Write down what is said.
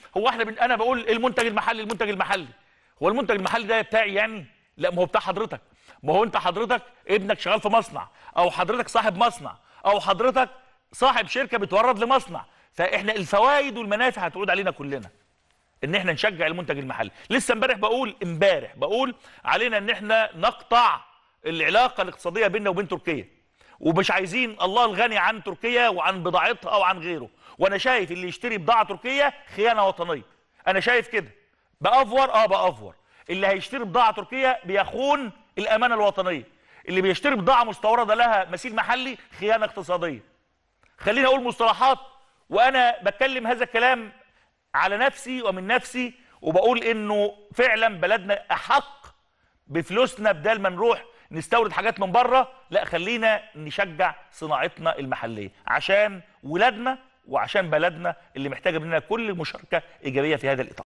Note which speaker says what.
Speaker 1: هو احنا انا بقول المنتج المحلي المنتج المحلي، هو المنتج المحلي ده بتاعي يعني؟ لا، ما هو بتاع حضرتك. ما هو انت حضرتك ابنك شغال في مصنع، او حضرتك صاحب مصنع، او حضرتك صاحب شركه بتورد لمصنع، فاحنا الفوائد والمنافع هتعود علينا كلنا ان احنا نشجع المنتج المحلي. لسه امبارح بقول علينا ان احنا نقطع العلاقه الاقتصاديه بيننا وبين تركيا، ومش عايزين الله الغني عن تركيا وعن بضاعتها او عن غيره. وانا شايف اللي يشتري بضاعه تركيه خيانه وطنيه، انا شايف كده. بافور اللي هيشتري بضاعه تركيه بيخون الامانه الوطنيه، اللي بيشتري بضاعه مستورده لها مثيل محلي خيانه اقتصاديه. خليني اقول مصطلحات، وانا بتكلم هذا الكلام على نفسي ومن نفسي، وبقول انه فعلا بلدنا احق بفلوسنا بدل ما نروح نستورد حاجات من بره. لا، خلينا نشجع صناعتنا المحليه عشان ولادنا وعشان بلدنا اللي محتاجه مننا كل مشاركه ايجابيه في هذا الاطار.